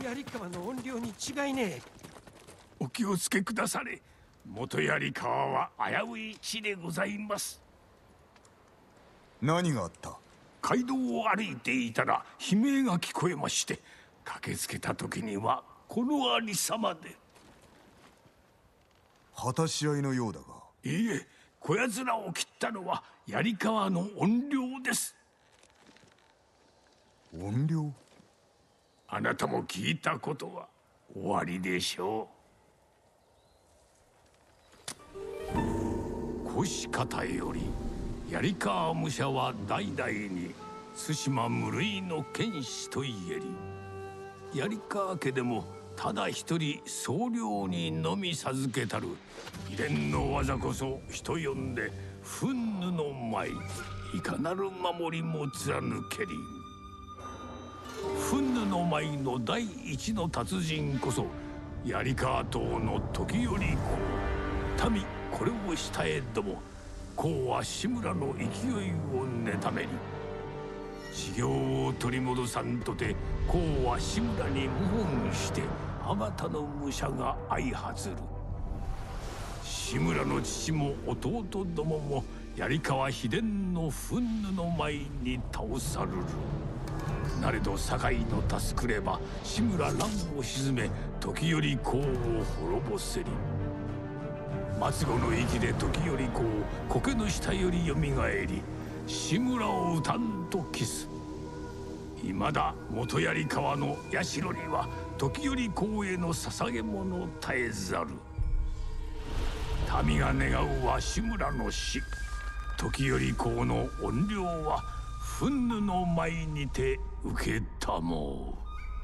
槍川の怨霊に違いねえ。 お気をつけくだされ。元槍川は危うい地でございます。 何があった？ 街道を歩いていたら悲鳴が聞こえまして、駆けつけた時にはこのありさまで。 果たし合いのようだが。 いいえ、こやつらを切ったのは槍川の怨霊です。 怨霊？ あなたも聞いたことはおありでしょう。古史方より槍川武者は代々に対馬無類の剣士と言えり、槍川家でもただ一人僧侶にのみ授けたる秘伝の技こそ人呼んで憤怒の舞、いかなる守りも貫けり。憤怒の舞の第一の達人こそ槍川島の時頼公。民これをしたえども、公は志村の勢いを妬めり、修行を取り戻さんとて公は志村に謀反してあまたの武者が相発る。志村の父も弟どもも槍川秘伝の憤怒の舞に倒さるる。なれど堺の助くれば志村乱を鎮め時頼公を滅ぼせり。末後の息で時頼公苔の下よりよみがえり、志村を討たんと期す。いまだ元槍川の社には時頼公への捧げ物絶えざる。民が願うは志村の死。時頼公の怨霊は憤怒の舞にて受けたも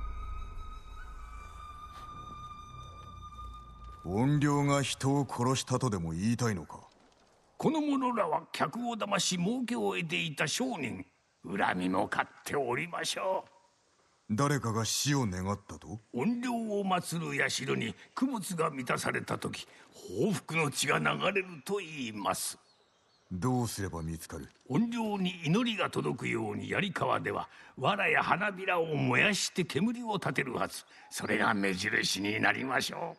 う。怨霊が人を殺したとでも言いたいのか？ この者らは客を騙し儲けを得ていた商人。恨みも買っておりましょう。誰かが死を願ったと？ 怨霊を祀る社に供物が満たされた時、報復の血が流れると言います。 どうすれば見つかる？ 怨霊に祈りが届くように槍川では藁や花びらを燃やして煙を立てるはず。それが目印になりましょう。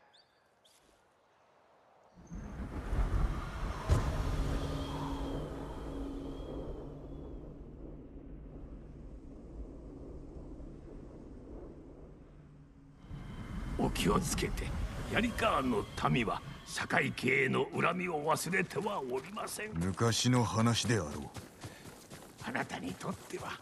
お気をつけて。槍川の民は堺家への恨みを忘れてはおりません。 昔の話であろう。 あなたにとっては。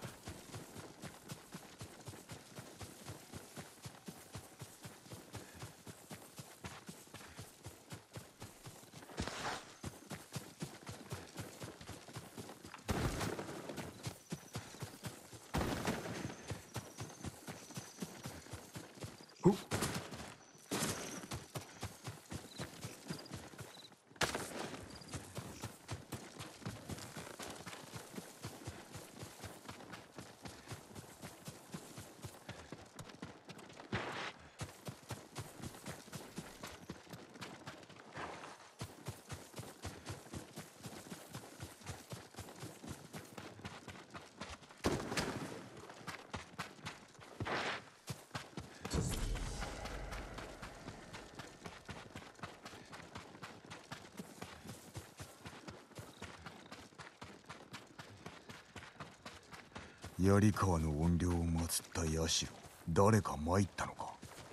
槍川の怨霊を祀った社、誰か参ったのか？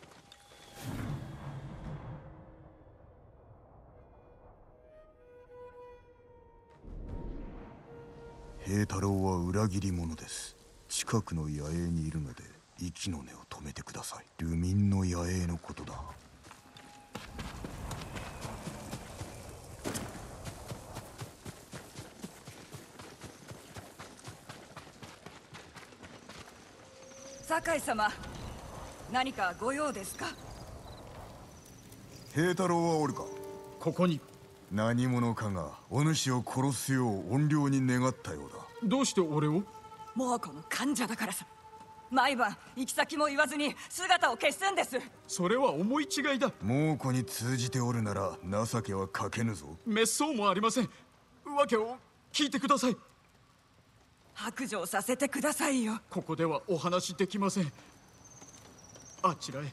平太郎は裏切り者です。近くの野営にいるので息の根を止めてください。流民の野営のことだ。 堺様、何かご用ですか？ 平太郎はおるか？ ここに。 何者かがお主を殺すよう怨霊に願ったようだ。 どうして俺を？ 猛虎の患者だからさ。毎晩行き先も言わずに姿を消すんです。 それは思い違いだ。 猛虎に通じておるなら情けはかけぬぞ。 滅相もありません。訳を聞いてください。 白状させてくださいよ。 ここではお話できません。 あちらへ。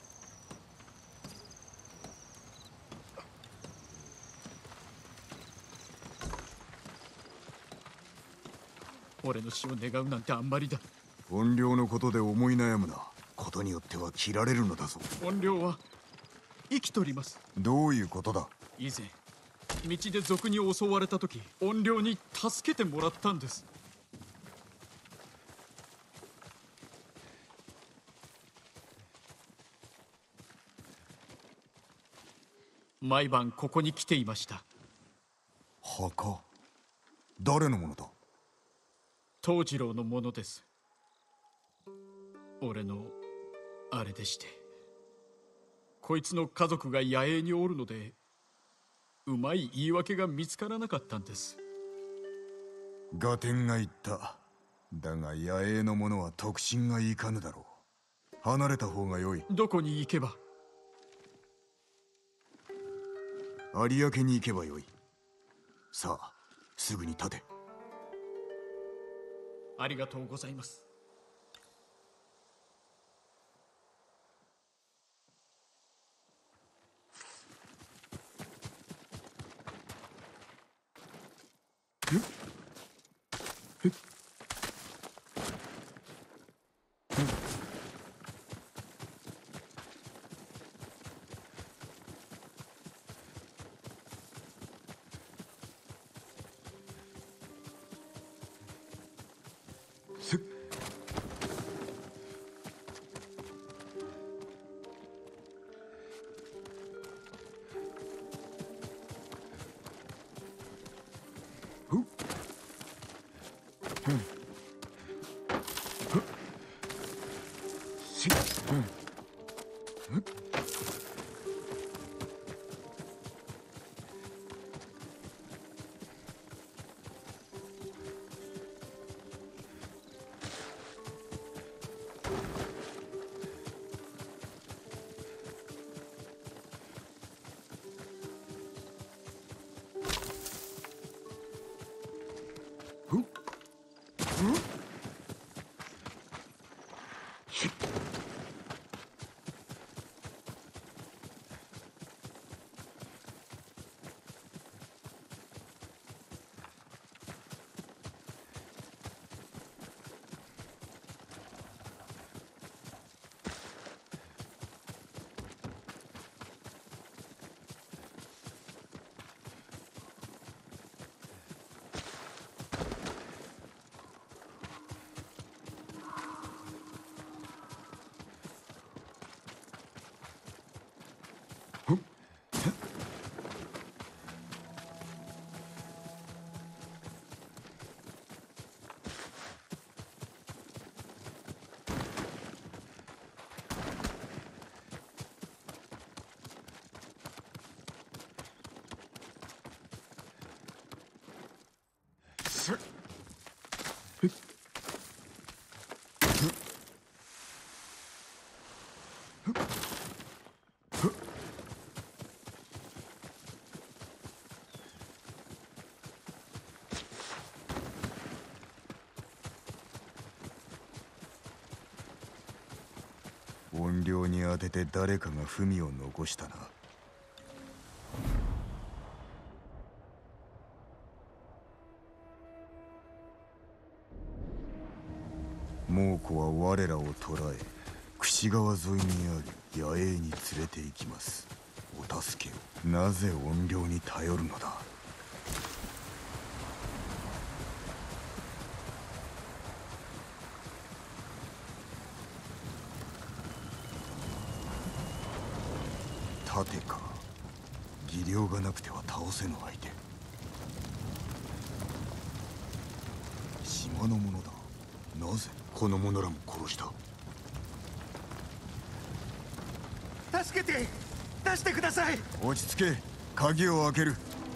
俺の死を願うなんてあんまりだ。 怨霊のことで思い悩むな。ことによっては切られるのだぞ。 怨霊は生きとります。 どういうことだ。 以前道で賊に襲われた時、怨霊に助けてもらったんです。毎晩ここに来ていました。 墓。誰のものだ。 藤次郎のものです。俺のあれでして、こいつの家族が野営におるので、うまい言い訳が見つからなかったんです。 合点が言った。だが野営の者は特進がいかぬだろう。離れた方がよい。 どこに行けば。 有明に行けばよい。さあすぐに立て。 ありがとうございます。 怨霊に当てて誰かが文を残したな。猛虎は我らを捕らえ、櫛川沿いにある野営に連れて行きます。お助けを。なぜ怨霊に頼るのだ。盾か。技量がなくては倒せぬ相手。島の者だ。なぜこの者らも殺した。 助けて、出してください。 落ち着け。鍵を開ける。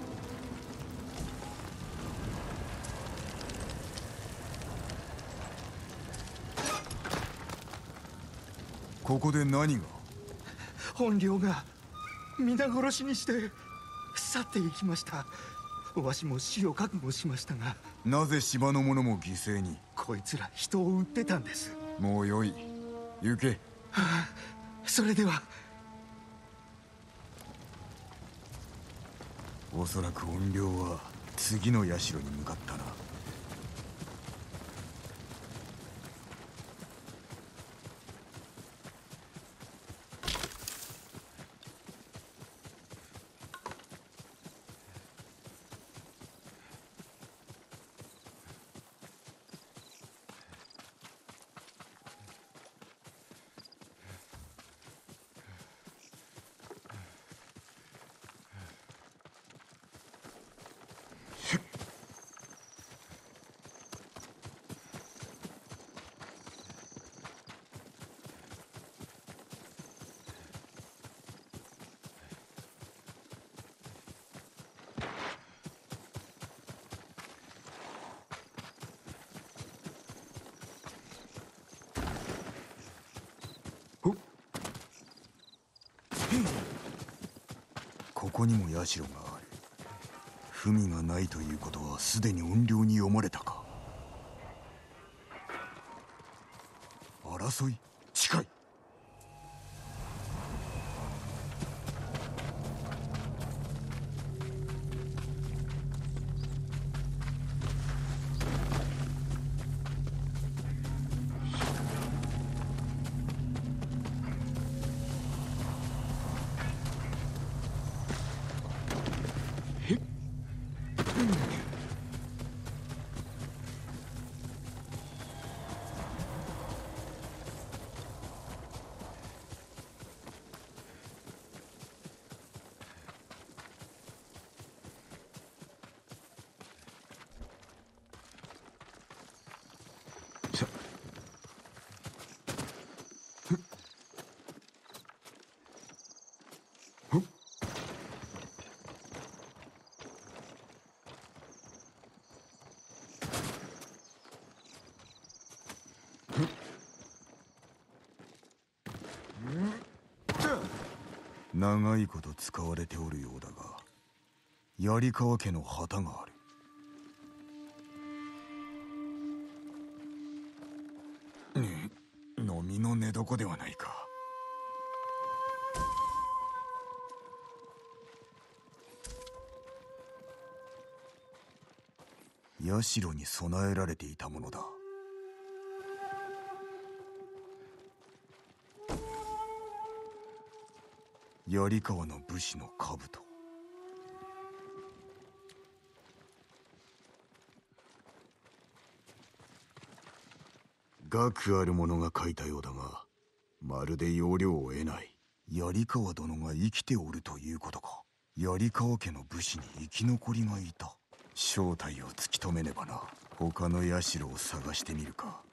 ここで何が。 本領が皆殺しにして去っていきました。わしも死を覚悟しましたが。 なぜ島の者も犠牲に。 こいつら人を撃ってたんです。 もうよい。行け。 それでは。 おそらく怨霊は次の社に向かったな。ここにも社がある。文がないということはすでに怨霊に読まれたか。争い近い。長いこと使われておるようだが、槍川家の旗がある。飲みの寝床ではないか。社に備えられていたものだ。槍川の武士の兜。学ある者が書いたようだが、まるで要領を得ない。槍川殿が生きておるということか。槍川家の武士に生き残りがいた。正体を突き止めねばな。他の社を探してみるか。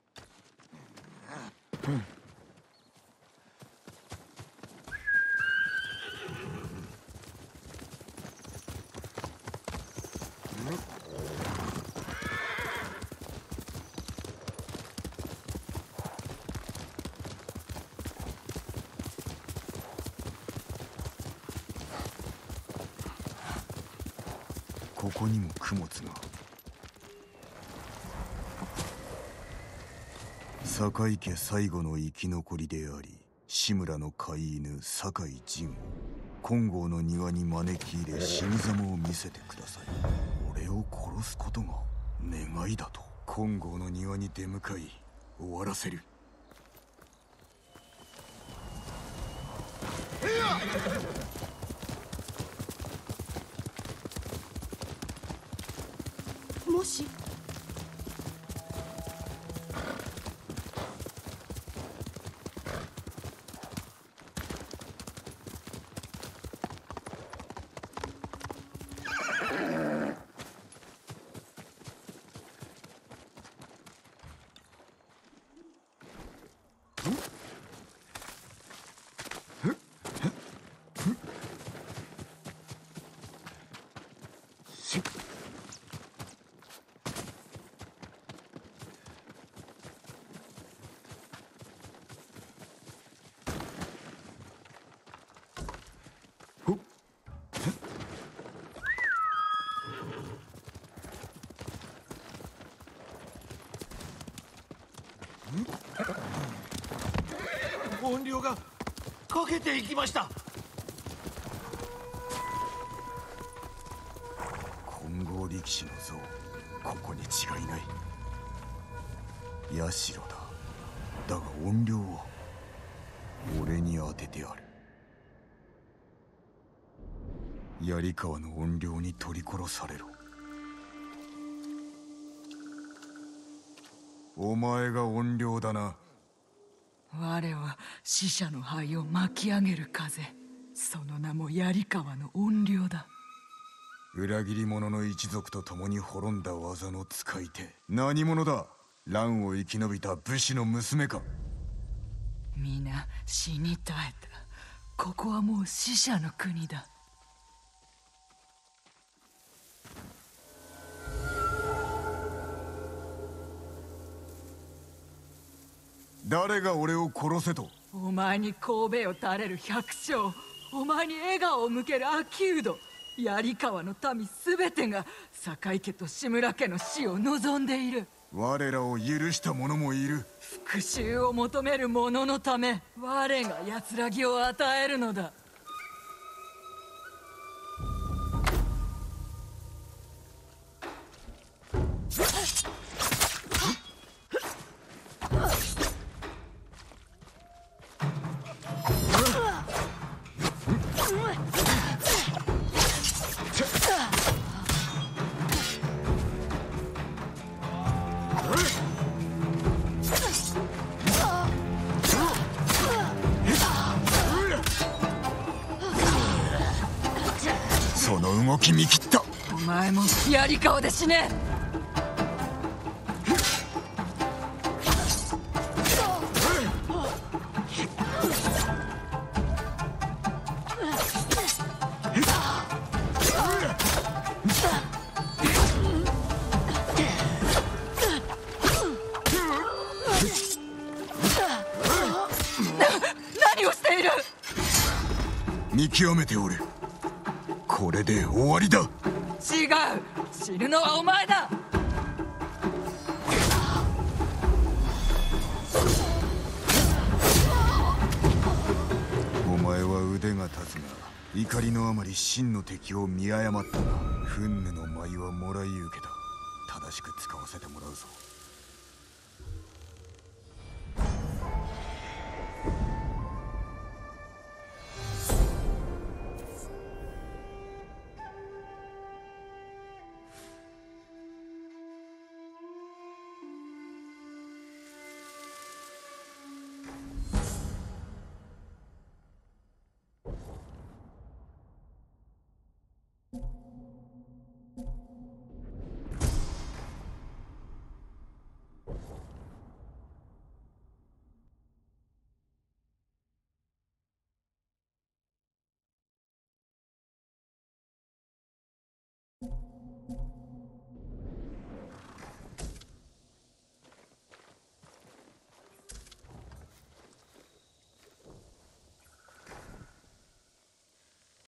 ここにも供物が。堺家最後の生き残りであり、志村の飼い犬堺仁を金剛の庭に招き入れ死に様を見せてください。俺を殺すことが願いだと。金剛の庭に出向かい終わらせる。 もし怨霊がかけていきました。 金剛力士の像、ここに違いない。社だ。だが怨霊は俺に当ててある。槍川の怨霊に取り殺されろ。お前が怨霊だな。 我は死者の灰を巻き上げる風、その名も槍川の怨霊だ。 裏切り者の一族と共に滅んだ技の使い手。何者だ。乱を生き延びた武士の娘か。 皆死に絶えた。ここはもう死者の国だ。 誰が俺を殺せと。 お前に神戸を垂れる百姓、お前に笑顔を向ける秋人、槍川の民すべてが酒井家と志村家の死を望んでいる。 我らを許した者もいる。 復讐を求める者のため、我が安らぎを与えるのだ。 その動き見切った。 お前も槍川で死ね。何をしている。 見極めておれ。これで終わりだ。 違う、死ぬのはお前だ。 お前は腕が立つが、怒りのあまり真の敵を見誤ったな。憤怒の舞はもらい受けた。正しく使わせてもらうぞ。